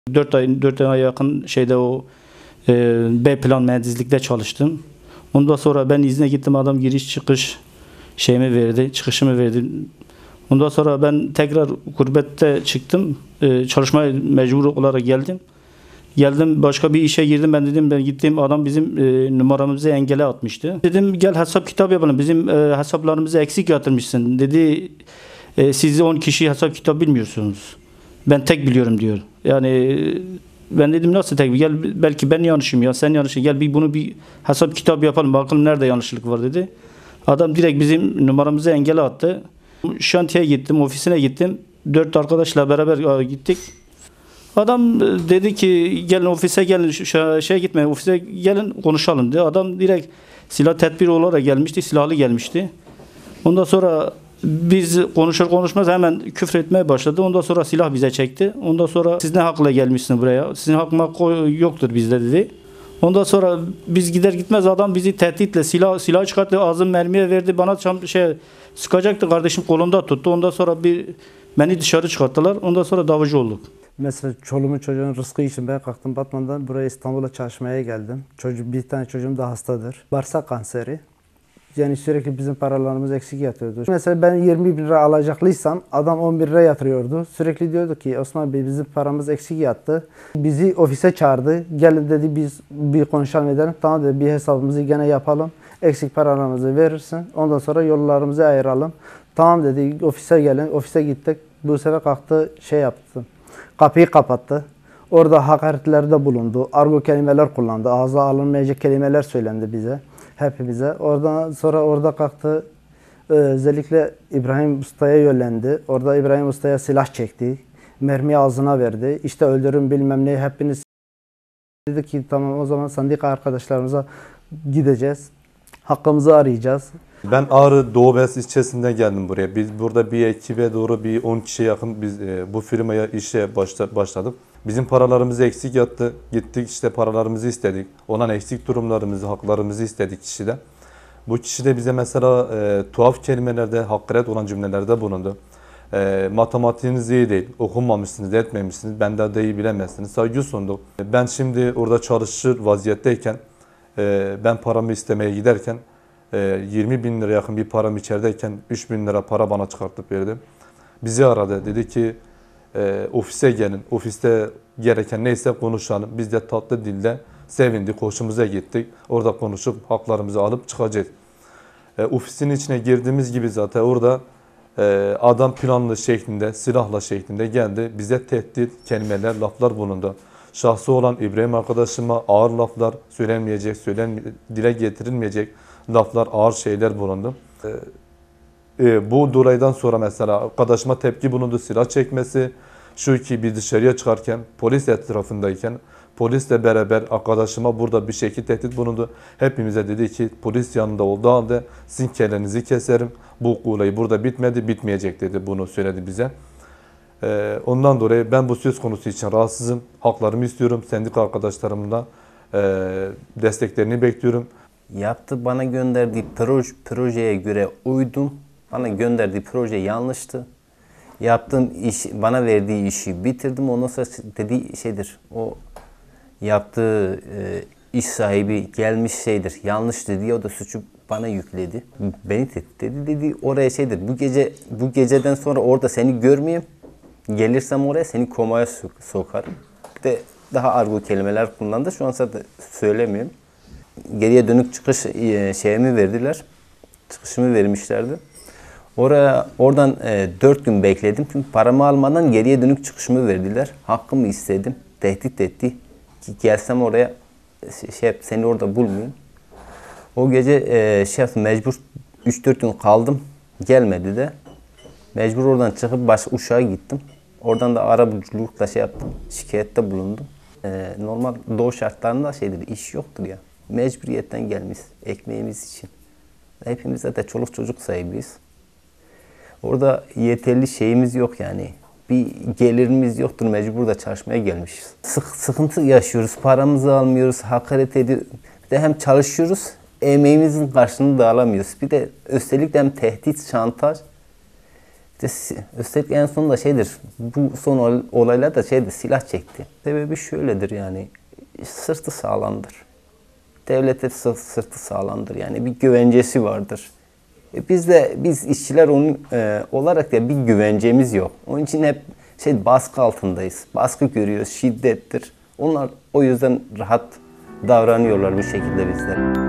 4 aya yakın şeyde o B plan mühendislikte çalıştım. Ondan sonra ben izne gittim, adam giriş çıkış şeyimi verdi, çıkışımı verdi. Ondan sonra ben tekrar gurbette çıktım. Çalışmaya mecbur olarak geldim. Geldim başka bir işe girdim. Ben gittim, adam bizim numaramızı engele atmıştı. Dedim gel hesap kitap yapalım. Bizim hesaplarımızı eksik yatırmışsın. Dedi siz 10 kişi hesap kitap bilmiyorsunuz. Ben tek biliyorum diyor. Yani ben dedim nasıl tek? Gel belki ben yanlışım ya sen yanlışsın. Gel bunu bir hesap kitap yapalım. Bakalım nerede yanlışlık var dedi. Adam direkt bizim numaramızı engele attı. Şantiyeye gittim, ofisine gittim. 4 arkadaşla beraber gittik. Adam dedi ki gelin ofise gelin gitmeyin ofise gelin konuşalım dedi. Adam direkt silah tedbiri olarak gelmişti, silahlı gelmişti. Ondan sonra biz konuşur konuşmaz hemen küfür etmeye başladı. Ondan sonra silah bize çekti. Ondan sonra siz ne hakla gelmişsiniz buraya? Sizin hakkı yoktur bizde dedi. Ondan sonra biz gider gitmez adam bizi tehditle silah çıkarttı, ağzım mermiye verdi, bana sıkacaktı, kardeşim kolumda tuttu. Ondan sonra beni dışarı çıkarttılar. Ondan sonra davacı olduk. Mesela çoluğumun çocuğun rızkı için ben kalktım Batman'dan buraya İstanbul'a çalışmaya geldim. Bir tane çocuğum da hastadır. Bağırsak kanseri. Yani sürekli bizim paralarımız eksik yatıyordu. Mesela ben 20 bin lira alacaklıysam adam 11 lira yatırıyordu. Sürekli diyordu ki Osman Bey bizim paramız eksik yattı. Bizi ofise çağırdı. Gelin dedi biz bir konuşalım edelim. Tamam dedi bir hesabımızı gene yapalım. Eksik paralarımızı verirsin. Ondan sonra yollarımızı ayıralım. Tamam dedi ofise gelin. Ofise gittik. Bu sefer kalktı yaptı. Kapıyı kapattı. Orada hakaretlerde bulundu. Argo kelimeler kullandı. Ağza alınmayacak kelimeler söylendi bize. Hepimize. Oradan sonra orada kalktı. Özellikle İbrahim Usta'ya yönlendi. Orada İbrahim Usta'ya silah çekti. Mermi ağzına verdi. İşte öldürün bilmem ne hepiniz. Dedi ki tamam o zaman sendika arkadaşlarımıza gideceğiz. Hakkımızı arayacağız. Ben Ağrı Doğu Beyaz ilçesinden geldim buraya. Biz burada bir ekibe doğru bir 10 kişiye yakın biz bu firmaya işe başladık. Bizim paralarımız eksik yattı. Gittik işte paralarımızı istedik. Ondan eksik durumlarımızı, haklarımızı istedik kişiden. Bu kişi de bize mesela tuhaf kelimelerde, hakaret olan cümlelerde bulundu. Matematiğiniz iyi değil, okunmamışsınız, etmemişsiniz, benden de iyi bilemezsiniz. Saygı sunduk. Ben şimdi orada çalışır vaziyetteyken, ben paramı istemeye giderken, 20 bin lira yakın bir param içerideyken 3 bin lira para bana çıkartıp verdi. Bizi aradı. Dedi ki ofise gelin. Ofiste gereken neyse konuşalım. Biz de tatlı dilde sevindik. Hoşumuza gittik. Orada konuşup haklarımızı alıp çıkacağız. Ofisin içine girdiğimiz gibi zaten orada adam planlı şeklinde, silahla şeklinde geldi. Bize tehdit kelimeler, laflar bulundu. Şahsı olan İbrahim arkadaşıma ağır laflar söylenmeyecek, dile getirilmeyecek laflar, ağır şeyler bulundu. Bu dolaydan sonra mesela arkadaşıma tepki bulundu, silah çekmesi. Şu ki biz dışarıya çıkarken, polis etrafındayken, polisle beraber arkadaşıma burada bir şekilde tehdit bulundu. Hepimize dedi ki polis yanında olduğu halde sizin kellenizi keserim. Bu olayı burada bitmedi, bitmeyecek dedi, bunu söyledi bize. Ondan dolayı ben bu söz konusu için rahatsızım. Haklarımı istiyorum. Sendika arkadaşlarımla desteklerini bekliyorum. Bana gönderdiği projeye göre uydum. Bana gönderdiği proje yanlıştı. Yaptığım iş, bana verdiği işi bitirdim. Ondan sonra dediği o yaptığı iş sahibi gelmiş yanlıştı diye o da suçu bana yükledi. Beni dedi oraya bu geceden sonra orada seni görmeyeyim. Gelirsem oraya seni komaya sokarım. Bir de daha argo kelimeler kullandı. Şu an zaten söylemiyorum. Geriye dönük çıkış şeyimi verdiler. Çıkışımı vermişlerdi. Oradan 4 gün bekledim. Çünkü paramı almadan geriye dönük çıkışımı verdiler. Hakkımı istedim. Tehdit etti. Ki gelsem oraya seni orada bulmayayım. O gece mecbur 3-4 gün kaldım. Gelmedi de. Mecbur oradan çıkıp başka Uşak'a gittim. Oradan da arabuluculukla yaptım. Şikayette bulundum. Normal doğu şartlarında iş yoktur ya. Mecburiyetten gelmiş ekmeğimiz için. Hepimiz zaten çoluk çocuk sahibiyiz. Orada yeterli şeyimiz yok yani. Bir gelirimiz yoktur, mecbur da çalışmaya gelmişiz. Sıkıntı yaşıyoruz, paramızı almıyoruz, hakaret ediyoruz. Bir de hem çalışıyoruz, emeğimizin karşılığını da alamıyoruz. Bir de üstelik de hem tehdit, şantaj. Üstelik en sonunda şeydir, bu son olaylar da şeydir, silah çekti. Sebebi şöyledir yani, sırtı sağlamdır. Devlete sırtı sağlamdır yani, bir güvencesi vardır. Biz işçiler olarak da bir güvencemiz yok. Onun için hep baskı altındayız. Baskı görüyoruz, şiddettir. Onlar o yüzden rahat davranıyorlar bu şekilde bizler.